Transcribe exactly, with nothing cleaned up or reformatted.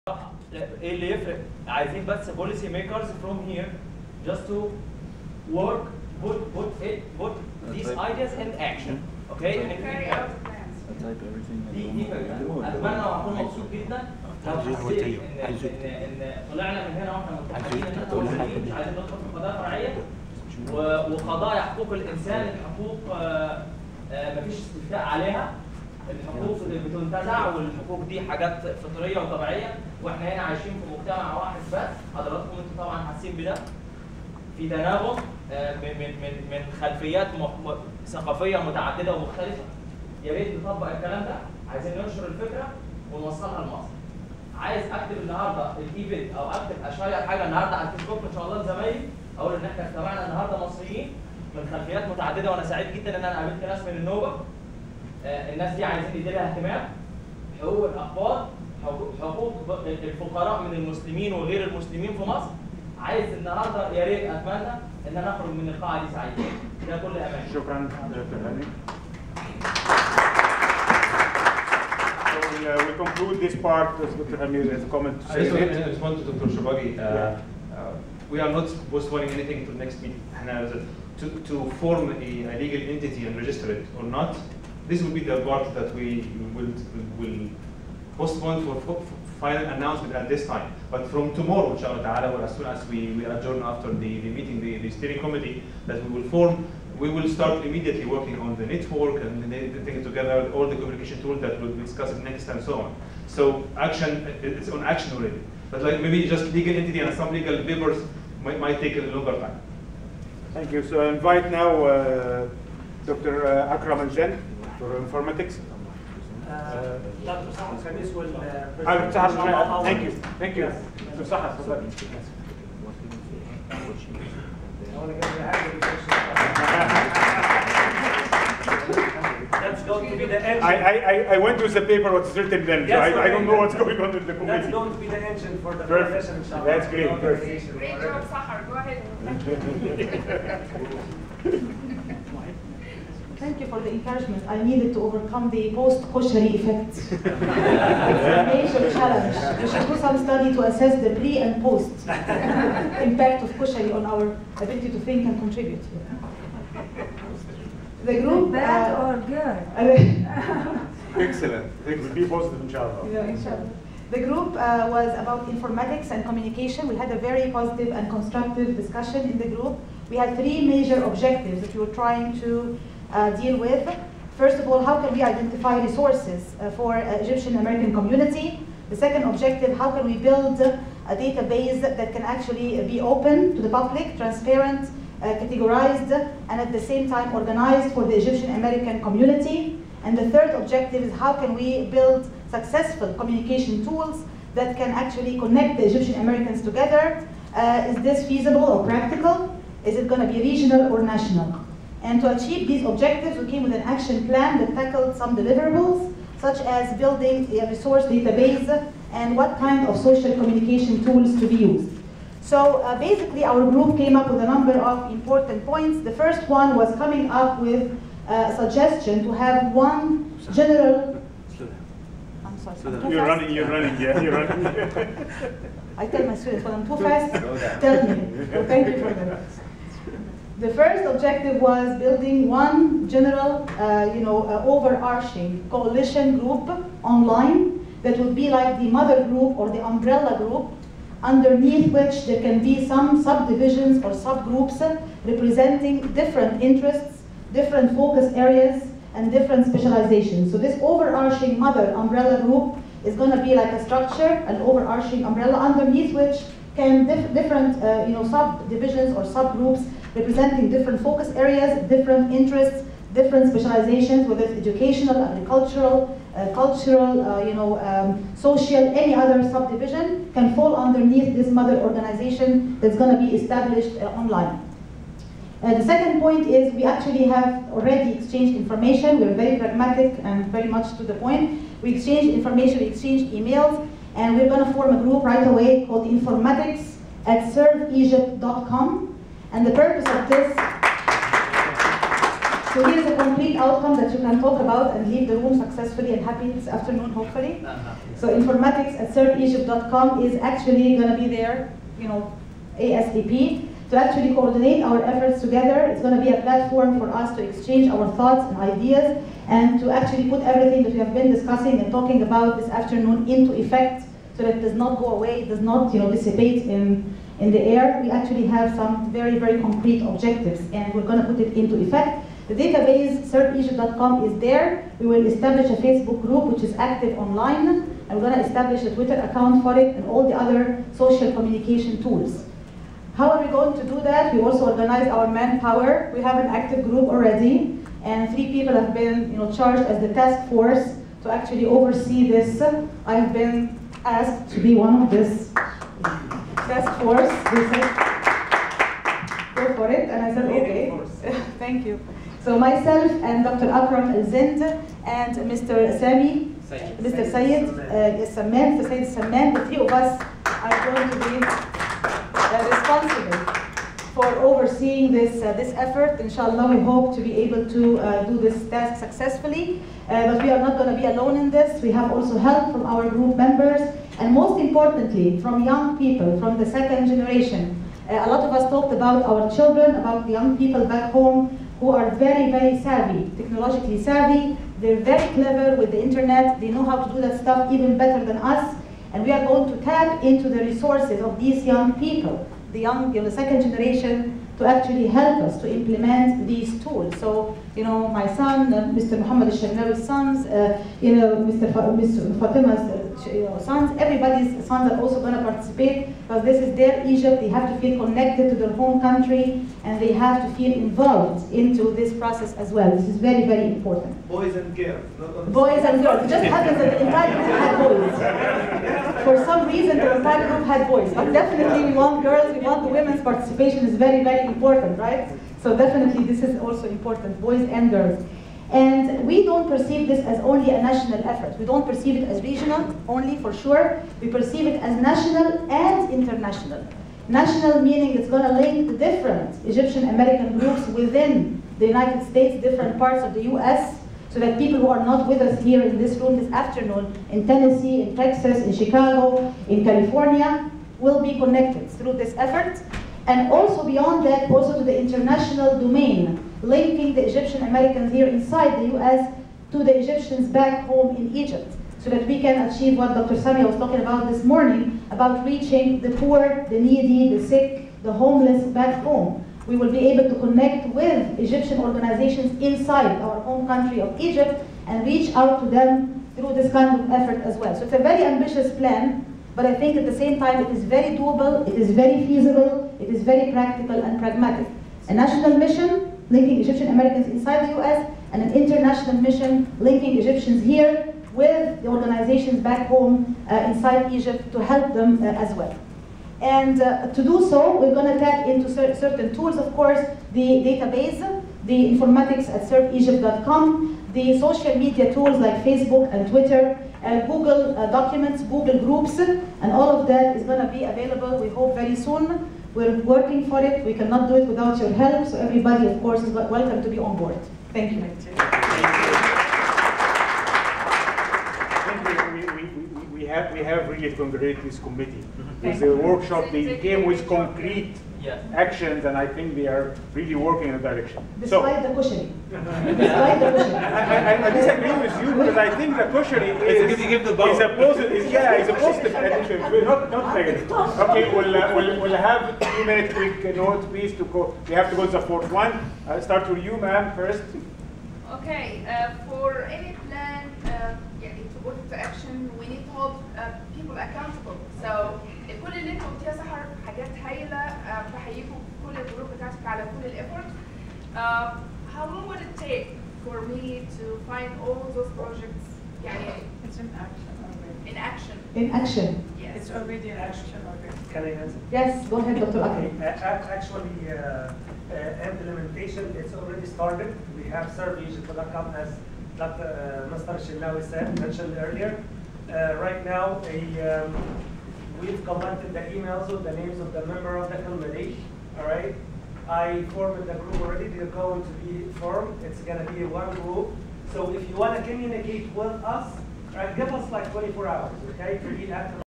ايه اللي يفرق؟ عايزين بس policy makers from here just to work put put it put these ideas in action. Okay? دي دي فكرة. اتمنى واكون مبسوط جدا لو حسيت ان ان ان طلعنا من هنا واحنا متفقين ان احنا مش عايزين ندخل في قضايا فرعيه وقضايا حقوق الانسان، الحقوق مفيش استفتاء عليها، الحقوق بتنتزع والحقوق دي حاجات فطريه وطبيعيه، واحنا هنا عايشين في مجتمع واحد بس. حضراتكم انتم طبعا حاسين بده، في تناغم من من من خلفيات ثقافيه متعدده ومختلفه. يا ريت نطبق الكلام ده، عايزين ننشر الفكره ونوصلها لمصر. عايز اكتب النهارده الايفنت او اكتب اشير حاجه النهارده على الفيسبوك ان شاء الله لزمايلي، اقول ان احنا اجتمعنا النهارده مصريين من خلفيات متعدده، وانا سعيد جدا ان انا قابلت ناس من النوبه. آه الناس دي عايزين يدي لها اهتمام. حقوق الاقباط، حقوق الفقراء من المسلمين وغير المسلمين في مصر. عايز النهارده يا ريت اتمنى ان انا اخرج من القاعه دي سعيد. ده كل امان. شكرا دكتور هاني. Uh, we conclude this part as Doctor Hamir has a comment to say. I just want to respond to Doctor Shobagi. Uh, uh, we are not postponing anything to the next meeting. To, to form a, a legal entity and register it or not, this will be the part that we will, will postpone for, for final announcement at this time. But from tomorrow, inshallah ta'ala, or as soon as we, we adjourn after the, the meeting, the, the steering committee that we will form, we will start immediately working on the network and the, the thing together, all the communication tools that we'll discuss it next and so on. So action, it's on action already. But like maybe just legal entity and some legal papers might, might take a longer time. Thank you. So I invite now uh, Doctor Uh, Akram Al-Jen for informatics. Doctor Sahar Khamis will uh, Thank you. Thank you. Doctor Sahar, That's going to be the engine. I, I, I went with the paper what's written then, so I, I don't know what's going on in the committee. That's going to be the engine for the Perfect. profession. That's great. Perfect. Great job, Sahar. Go ahead. Thank you for the encouragement. I needed to overcome the post-koshari effect. It's a major challenge. We should do some study to assess the pre and post impact of koshari on our ability to think and contribute. The group, bad uh, or good? Excellent. We'll be positive, inshallah. Yeah, inshallah. The group uh, was about informatics and communication. We had a very positive and constructive discussion in the group. We had three major objectives that we were trying to Uh, deal with. First of all, how can we identify resources uh, for uh, Egyptian-American community? The second objective, how can we build a database that can actually be open to the public, transparent, uh, categorized, and at the same time organized for the Egyptian-American community? And the third objective is how can we build successful communication tools that can actually connect the Egyptian-Americans together? Uh, is this feasible or practical? Is it going to be regional or national? And to achieve these objectives, we came with an action plan that tackled some deliverables, such as building a resource database and what kind of social communication tools to be used. So uh, basically, our group came up with a number of important points. The first one was coming up with a suggestion to have one general... I'm sorry, I'm too You're fast. running, you're running, yeah, you're running. I tell my students, when I'm too fast, tell me. So thank you for that. The first objective was building one general, uh, you know, uh, overarching coalition group online that would be like the mother group or the umbrella group, underneath which there can be some subdivisions or subgroups representing different interests, different focus areas, and different specializations. So this overarching mother umbrella group is going to be like a structure, an overarching umbrella underneath which can dif different, uh, you know, subdivisions or subgroups representing different focus areas, different interests, different specializations, whether it's educational, agricultural, uh, cultural, uh, you know, um, social, any other subdivision can fall underneath this mother organization that's going to be established uh, online. Uh, the second point is we actually have already exchanged information. We're very pragmatic and very much to the point. We exchanged information, we exchanged emails, and we're going to form a group right away called informatics at serve egypt dot com. And the purpose of this, So here's a complete outcome that you can talk about and leave the room successfully and happy this afternoon, hopefully. So informatics at serve egypt dot com is actually going to be there, you know, ASAP, to actually coordinate our efforts together. It's going to be a platform for us to exchange our thoughts and ideas and to actually put everything that we have been discussing and talking about this afternoon into effect so that it does not go away, it does not, you know, dissipate in, in the air. We actually have some very, very concrete objectives and we're going to put it into effect. The database serve egypt dot com is there. We will establish a Facebook group which is active online, and we're going to establish a Twitter account for it and all the other social communication tools. How are we going to do that? We also organized our manpower. We have an active group already, and three people have been, you know, charged as the task force to actually oversee this. I've been asked to be one of this task force. They said, go for it, and I said, okay. Thank you. So myself and Doctor Akram Al-Zind and Mister Sami, Mister Sayed uh, Samman, Mister Sayed Samman, the three of us are going to be uh, responsible for overseeing this uh, this effort. Inshallah, we hope to be able to uh, do this task successfully. Uh, but we are not going to be alone in this. We have also help from our group members, and most importantly, from young people, from the second generation. Uh, a lot of us talked about our children, about the young people back home who are very, very savvy, technologically savvy. They're very clever with the internet. They know how to do that stuff even better than us. And we are going to tap into the resources of these young people, the young, you know, the second generation, to actually help us to implement these tools. So, you know, my son, uh, Mister Muhammad Al-Sharnawi's sons, uh, you know, Mister Fa Mister Fatima's uh, you know, sons, everybody's sons are also going to participate, because this is their Egypt. They have to feel connected to their home country, and they have to feel involved into this process as well. This is very, very important. Boys and girls. Boys and girls. It just happens that the entire group had boys. For some reason, the entire group had boys. But definitely we want girls, we want the women's participation is very, very important, right? So definitely this is also important, boys and girls. And we don't perceive this as only a national effort. We don't perceive it as regional only, for sure. We perceive it as national and international. National meaning it's going to link the different Egyptian-American groups within the United States, different parts of the U S, so that people who are not with us here in this room this afternoon, in Tennessee, in Texas, in Chicago, in California, will be connected through this effort. And also beyond that, also to the international domain, linking the Egyptian Americans here inside the U S to the Egyptians back home in Egypt, so that we can achieve what Doctor Samia was talking about this morning, about reaching the poor, the needy, the sick, the homeless back home. We will be able to connect with Egyptian organizations inside our home country of Egypt and reach out to them through this kind of effort as well. So it's a very ambitious plan, but I think at the same time it is very doable, it is very feasible, it is very practical and pragmatic. A national mission linking Egyptian Americans inside the U S, and an international mission linking Egyptians here with the organizations back home uh, inside Egypt to help them uh, as well. And uh, to do so, we're going to tap into cer certain tools, of course, the database, the informatics at serve egypt dot com, the social media tools like Facebook and Twitter, uh, Google uh, Documents, Google Groups, and all of that is going to be available, we hope, very soon. We're working for it. We cannot do it without your help, so everybody, of course, is welcome to be on board. Thank you. We have, we have really to congratulate this committee. With the workshop, they came with concrete yes. actions, and I think they are really working in a direction. Despite so, the cushioning. Despite the cushioning. I, I, I disagree with you, because I think the cushioning is, is a positive, is, yeah, is a positive addition. We're not, not negative. Okay, we'll, uh, we'll, we'll have a few minutes quick note, please, to go. We have to go to the fourth one. I'll start with you, ma'am, first. Okay, uh, for any plan uh, يعني to put into action, we need to hold uh, people accountable. So كل اللي انتوا قلتيه يا سحر حاجات هايله، uh, بحييكم كل الجروب بتاعتك على كل الافورت. Uh, how long would it take for me to find all those projects? يعني It's in action already. in action. In action. Yes. It's already in action already. Can I answer? Yes, go ahead, Doctor Okay. Akram. Uh, actually, uh, uh, implementation, it's already started. We have serve egypt dot com, as Doctor Uh, Mister Sharnawi said, mentioned earlier. Uh, right now, a, um, we've collected the emails with the names of the member of the committee, all right? I formed the group already. They're going to be formed. It's going to be one group. So if you want to communicate with us, right, give us like twenty-four hours, okay, to be active.